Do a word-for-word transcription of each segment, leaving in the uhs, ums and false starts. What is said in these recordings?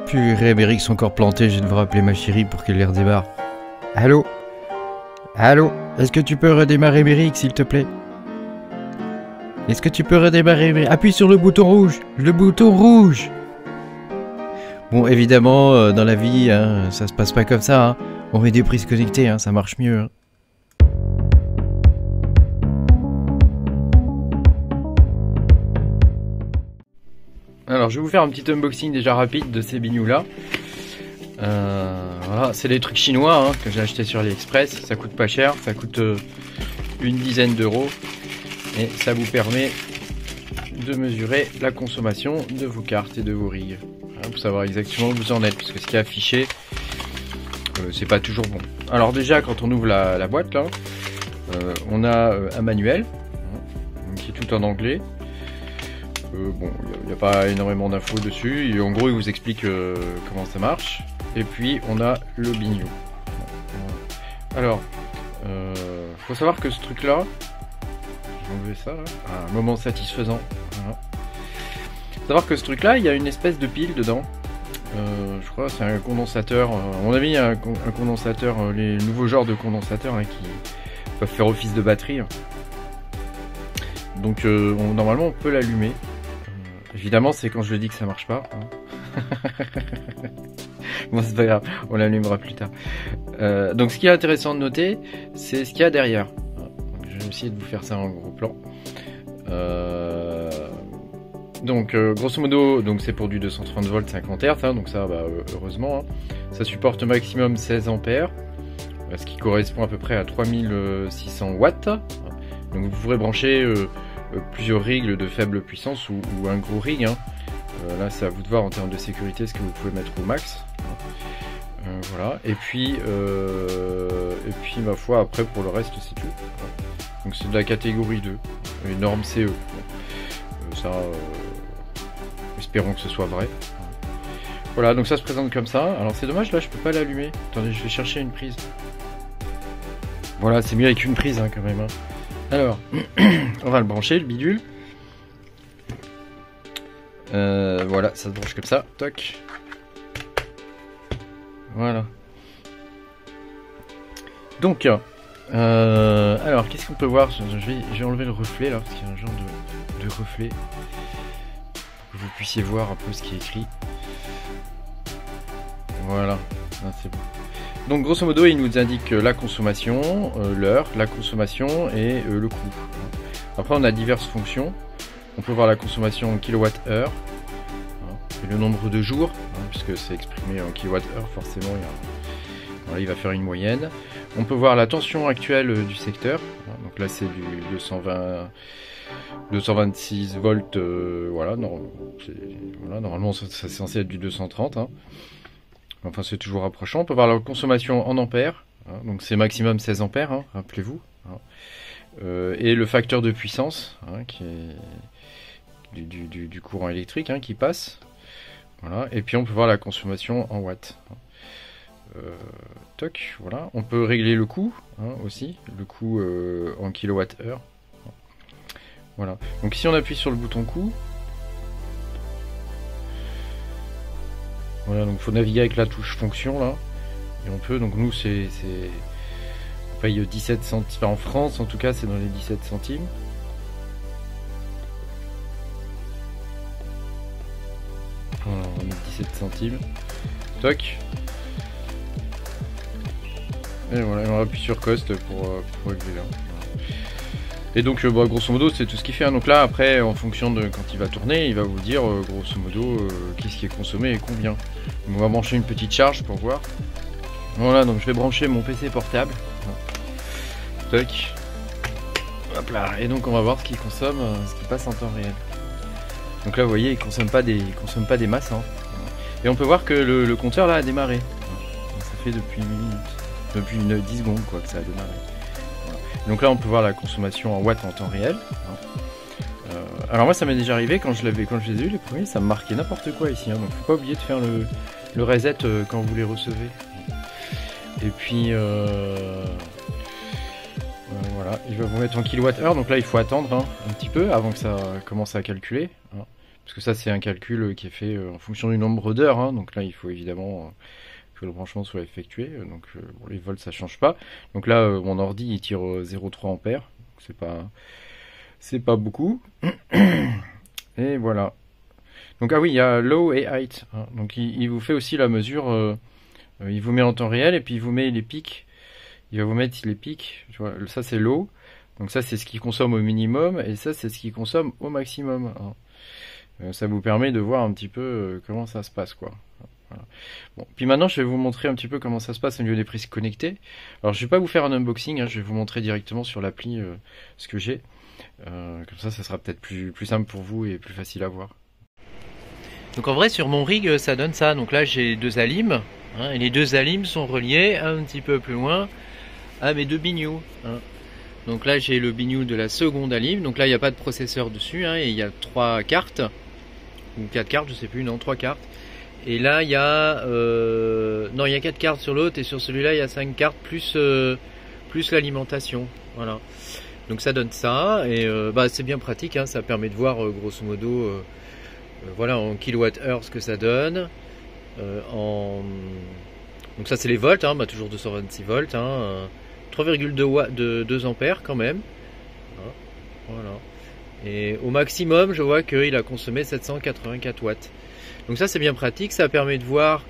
Purée, Méric sont encore plantés, je vais devoir appeler ma chérie pour qu'elle les redémarre. Allô? Allô? Est-ce que tu peux redémarrer Méric, s'il te plaît? Est-ce que tu peux redémarrer Méric? Appuie sur le bouton rouge! Le bouton rouge! Bon, évidemment, euh, dans la vie, hein, ça se passe pas comme ça. Hein. On met des prises connectées, hein, ça marche mieux. Hein. Alors, je vais vous faire un petit unboxing déjà rapide de ces bignous là. Euh, voilà, c'est des trucs chinois hein, que j'ai acheté sur AliExpress. Ça coûte pas cher, ça coûte euh, une dizaine d'euros. Et ça vous permet de mesurer la consommation de vos cartes et de vos rigs. Voilà, pour savoir exactement où vous en êtes, parce que ce qui est affiché, euh, c'est pas toujours bon. Alors déjà, quand on ouvre la, la boîte là, euh, on a euh, un manuel, hein, qui est tout en anglais. Euh, bon, il n'y a, a pas énormément d'infos dessus. Et en gros, il vous explique euh, comment ça marche. Et puis, on a le bignou. Alors, euh, faut savoir que ce truc-là, j'ai enlevé ça là. Ah, un moment satisfaisant. Voilà. Faut savoir que ce truc-là, il y a une espèce de pile dedans. Euh, je crois que c'est un condensateur. Euh, à mon avis, il y a un, un condensateur, euh, les nouveaux genres de condensateurs hein, qui peuvent faire office de batterie. Donc, euh, on, normalement, on peut l'allumer. Évidemment, c'est quand je le dis que ça marche pas. Hein. Bon, c'est pas grave, on l'allumera plus tard. Euh, donc, ce qui est intéressant de noter, c'est ce qu'il y a derrière. Donc, je vais essayer de vous faire ça en gros plan. Euh, donc, euh, grosso modo, donc c'est pour du deux cent trente volts cinquante hertz. Hein, donc ça, bah, heureusement, hein. Ça supporte maximum seize ampères, ce qui correspond à peu près à trois mille six cents watts. Donc, vous pourrez brancher euh, plusieurs rigs de faible puissance ou, ou un gros rig. Hein. Euh, là, c'est à vous de voir en termes de sécurité ce que vous pouvez mettre au max. Euh, voilà. Et puis, euh, et puis, ma foi, après, pour le reste, c'est tout. Voilà. Donc, c'est de la catégorie deux, une norme C E. Euh, ça, euh, espérons que ce soit vrai. Voilà, donc ça se présente comme ça. Alors, c'est dommage, là, je peux pas l'allumer. Attendez, je vais chercher une prise. Voilà, c'est mieux avec une prise, hein, quand même. Hein. Alors, on va le brancher, le bidule. Euh, voilà, ça se branche comme ça. Toc. Voilà. Donc, euh, alors, qu'est-ce qu'on peut voir? je vais, je vais enlever le reflet là, parce qu'il y a un genre de, de reflet. Pour que vous puissiez voir un peu ce qui est écrit. Voilà, ah, c'est bon. Donc grosso modo il nous indique la consommation, euh, l'heure, la consommation et euh, le coût. Après on a diverses fonctions. On peut voir la consommation en kilowattheure et le nombre de jours, hein, puisque c'est exprimé en kilowattheure, forcément il, y a... voilà, il va faire une moyenne. On peut voir la tension actuelle euh, du secteur. Donc là c'est du deux cent vingt, deux cent vingt-six volts. Euh, voilà, non, voilà, normalement c'est censé être du deux cent trente. Hein. Enfin, c'est toujours approchant. On peut voir la consommation en ampères. Hein, donc, c'est maximum seize ampères, hein, rappelez-vous. Hein. Euh, et le facteur de puissance, hein, qui est du, du, du, du courant électrique hein, qui passe. Voilà. Et puis, on peut voir la consommation en watts. Hein. Euh, toc, voilà. On peut régler le coût hein, aussi. Le coût euh, en kilowattheure. Voilà. Donc, si on appuie sur le bouton coût, voilà, donc il faut naviguer avec la touche fonction là. Et on peut, donc nous c'est. On paye dix-sept centimes. Enfin, en France en tout cas c'est dans les dix-sept centimes. Voilà, on va mettre dix-sept centimes. Toc. Et voilà, on appuie sur cost pour, pour régler là. Et donc euh, bah, grosso modo c'est tout ce qu'il fait. Hein. Donc là après en fonction de quand il va tourner, il va vous dire euh, grosso modo euh, qu'est-ce qui est consommé et combien. Donc, on va brancher une petite charge pour voir. Voilà, donc je vais brancher mon P C portable. Toc. Hop là. Et donc on va voir ce qu'il consomme, euh, ce qui passe en temps réel. Donc là vous voyez il consomme pas des, il consomme pas des masses. Hein. Et on peut voir que le, le compteur là a démarré. Donc, ça fait depuis huit minutes, depuis une, dix secondes quoi que ça a démarré. Donc là on peut voir la consommation en watts en temps réel. Euh, alors moi ça m'est déjà arrivé quand je l'avais, quand je les ai eu les premiers, ça me marquait n'importe quoi ici. Hein, donc faut pas oublier de faire le, le reset euh, quand vous les recevez. Et puis euh, euh, voilà, il va vous mettre en kilowattheure. Donc là il faut attendre hein, un petit peu avant que ça commence à calculer. Hein, parce que ça c'est un calcul qui est fait en fonction du nombre d'heures, hein, donc là il faut évidemment que le branchement soit effectué, donc bon, les volts ça change pas. Donc là mon ordi il tire zéro virgule trois ampères, c'est pas c'est pas beaucoup. Et voilà. Donc ah oui, il y a low et height, hein, donc il, il vous fait aussi la mesure, euh, il vous met en temps réel et puis il vous met les pics, il va vous mettre les pics, tu vois, ça c'est low, donc ça c'est ce qui consomme au minimum et ça c'est ce qui consomme au maximum, hein. Euh, ça vous permet de voir un petit peu euh, comment ça se passe, quoi. Voilà. Bon, puis maintenant je vais vous montrer un petit peu comment ça se passe au niveau des prises connectées. Alors je vais pas vous faire un unboxing, hein, je vais vous montrer directement sur l'appli euh, ce que j'ai. Euh, comme ça ça sera peut-être plus, plus simple pour vous et plus facile à voir. Donc en vrai sur mon rig ça donne ça. Donc là j'ai deux alimes, hein, et les deux alimes sont reliés un petit peu plus loin à mes deux bignoux, hein. Donc là j'ai le bignou de la seconde alim, donc là il n'y a pas de processeur dessus, hein, et il y a trois cartes ou quatre cartes, je sais plus, non, trois cartes. Et là il y a euh, non, il y a quatre cartes sur l'autre et sur celui-là il y a cinq cartes plus euh, plus l'alimentation. Voilà. Donc ça donne ça et euh, bah c'est bien pratique, hein, ça permet de voir euh, grosso modo euh, euh, voilà en kilowattheure ce que ça donne. Euh, en donc ça c'est les volts, hein, bah toujours deux cent vingt-six volts, hein, euh, trois virgule deux ampères quand même. Voilà. Et au maximum je vois qu'il a consommé sept cent quatre-vingt-quatre watts. Donc ça c'est bien pratique, ça permet de voir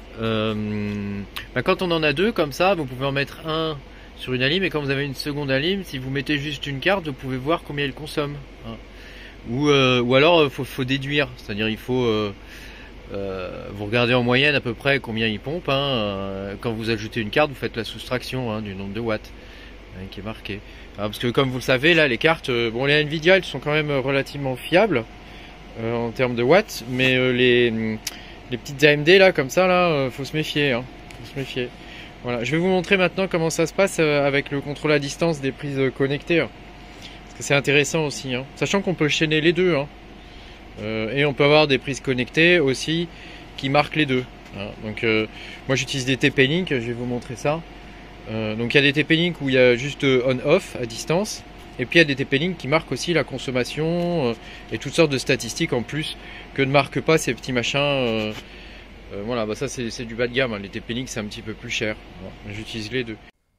euh, bah quand on en a deux comme ça, vous pouvez en mettre un sur une alim et quand vous avez une seconde alim, si vous mettez juste une carte, vous pouvez voir combien il consomme, hein. Ou, euh, ou alors il faut, faut déduire, c'est-à-dire il faut euh, euh, vous regardez en moyenne à peu près combien il pompe, hein. Quand vous ajoutez une carte, vous faites la soustraction, hein, du nombre de watts, hein, qui est marqué. Alors, parce que comme vous le savez, là les cartes, euh, bon les Nvidia elles sont quand même relativement fiables euh, en termes de watts, mais euh, les, les petites A M D là comme ça là, euh, faut se méfier, hein, faut se méfier. Voilà, je vais vous montrer maintenant comment ça se passe euh, avec le contrôle à distance des prises connectées, hein. Parce que c'est intéressant aussi, hein. Sachant qu'on peut chaîner les deux, hein. Euh, et on peut avoir des prises connectées aussi qui marquent les deux, hein. Donc euh, moi j'utilise des T P-Link, je vais vous montrer ça. Euh, donc il y a des T P-Link où il y a juste on-off à distance, et puis il y a des T P-Link qui marquent aussi la consommation euh, et toutes sortes de statistiques en plus que ne marquent pas ces petits machins. Euh, euh, voilà, bah ça c'est du bas de gamme, hein. Les T P-Link c'est un petit peu plus cher. Bon, j'utilise les deux.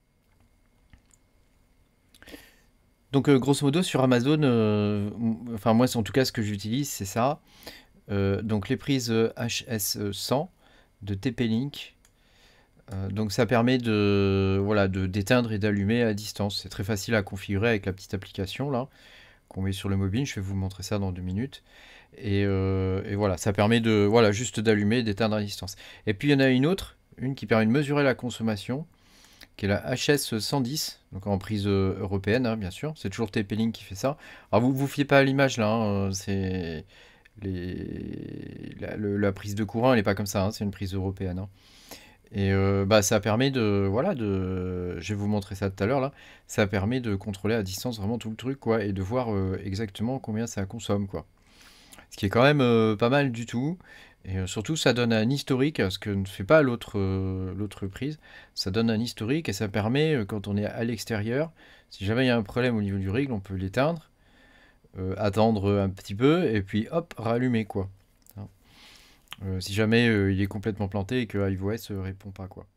Donc euh, grosso modo sur Amazon, euh, enfin moi en tout cas ce que j'utilise c'est ça. Euh, donc les prises H S cent de T P-Link. Euh, donc ça permet de voilà de d'éteindre et d'allumer à distance. C'est très facile à configurer avec la petite application là qu'on met sur le mobile. Je vais vous montrer ça dans deux minutes. Et, euh, et voilà, ça permet de voilà juste d'allumer et d'éteindre à distance. Et puis il y en a une autre, une qui permet de mesurer la consommation, qui est la H S cent dix, donc en prise euh, européenne, hein, bien sûr. C'est toujours T P-Link qui fait ça. Alors vous vous fiez pas à l'image là, hein, c'est les la, le, la prise de courant, elle n'est pas comme ça, hein, c'est une prise européenne, hein. Et euh, bah ça permet de voilà de je vais vous montrer ça tout à l'heure là, ça permet de contrôler à distance vraiment tout le truc, quoi, et de voir euh, exactement combien ça consomme, quoi. Ce qui est quand même euh, pas mal du tout. Et euh, surtout ça donne un historique, ce que ne fait pas l'autre euh, l'autre prise. Ça donne un historique et ça permet, euh, quand on est à l'extérieur, si jamais il y a un problème au niveau du rig, on peut l'éteindre, euh, attendre un petit peu et puis hop, rallumer, quoi. Euh, si jamais euh, il est complètement planté et que iOS euh, répond pas, quoi.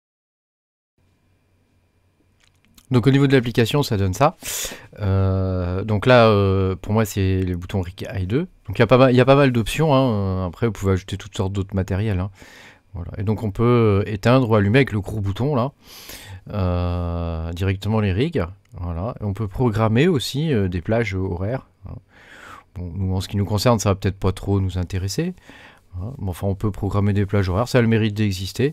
Donc au niveau de l'application, ça donne ça. Euh, donc là, euh, pour moi, c'est les boutons R I C I deux. Donc il y a pas mal, il y a pas mal d'options, hein. Après, vous pouvez ajouter toutes sortes d'autres matériels, hein. Voilà. Et donc on peut éteindre ou allumer avec le gros bouton là, euh, directement les rigs. Voilà. Et on peut programmer aussi euh, des plages horaires, hein. Bon, nous, en ce qui nous concerne, ça va peut-être pas trop nous intéresser. Mais enfin, on peut programmer des plages horaires, ça a le mérite d'exister.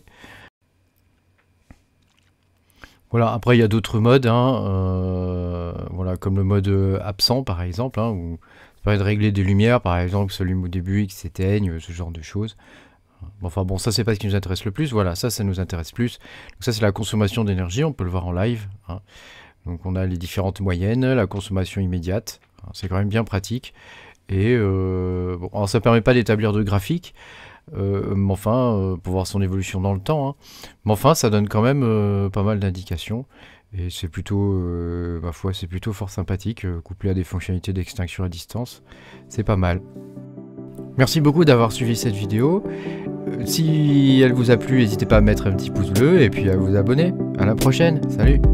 Voilà, après il y a d'autres modes, hein, euh, voilà, comme le mode absent par exemple, hein, où ça permet de régler des lumières, par exemple, qui s'allument au début et qui s'éteignent, ce genre de choses. Enfin bon, ça c'est pas ce qui nous intéresse le plus, voilà, ça, ça nous intéresse plus. Donc ça c'est la consommation d'énergie, on peut le voir en live, hein. Donc on a les différentes moyennes, la consommation immédiate, hein, c'est quand même bien pratique. Et euh, bon, alors ça permet pas d'établir de graphique, euh, mais enfin, euh, pour voir son évolution dans le temps, hein. Mais enfin, ça donne quand même euh, pas mal d'indications. Et c'est plutôt, euh, ma foi, c'est plutôt fort sympathique, euh, couplé à des fonctionnalités d'extinction à distance. C'est pas mal. Merci beaucoup d'avoir suivi cette vidéo. Si elle vous a plu, n'hésitez pas à mettre un petit pouce bleu et puis à vous abonner. À la prochaine, salut!